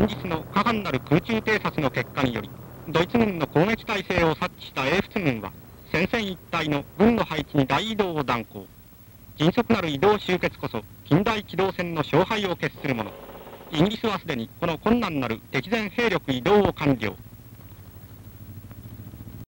前日の果敢なる空中偵察の結果により、ドイツ軍の攻撃態勢を察知した英仏軍は、戦線一帯の軍の配置に大移動を断行。迅速なる移動集結こそ、近代機動戦の勝敗を決するもの。イギリスはすでにこの困難なる敵前兵力移動を完了。